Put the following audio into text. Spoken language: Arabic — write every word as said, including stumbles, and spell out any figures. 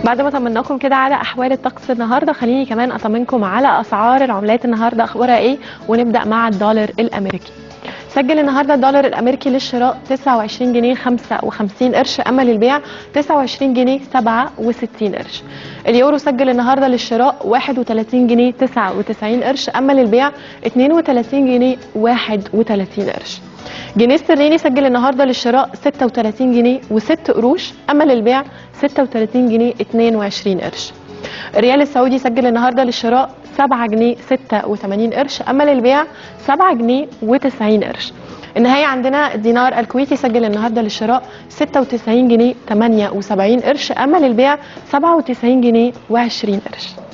بعد ما طمناكم كده على احوال الطقس النهارده، خليني كمان اطمنكم على اسعار العملات النهارده اخبارها ايه. ونبدا مع الدولار الامريكي. سجل النهارده الدولار الامريكي للشراء تسعة وعشرين جنيه خمسة وخمسين قرش، اما للبيع تسعة وعشرين جنيه سبعة وستين قرش. اليورو سجل النهارده للشراء واحد وثلاثين جنيه تسعة وتسعين قرش، اما للبيع اثنين وثلاثين جنيه واحد وثلاثين قرش. جنيه استرليني سجل النهارده للشراء ستة وثلاثين جنيه وستة قروش، اما للبيع ستة وثلاثين جنيه اثنين وعشرين قرش. الريال السعودي سجل النهارده للشراء سبعة جنيه ستة وثمانين قرش، اما للبيع سبعة جنيه وتسعين قرش. النهاية عندنا الدينار الكويتي سجل النهارده للشراء ستة وتسعين جنيه ثمانية وسبعين قرش، اما للبيع سبعة وتسعين جنيه وعشرين قرش.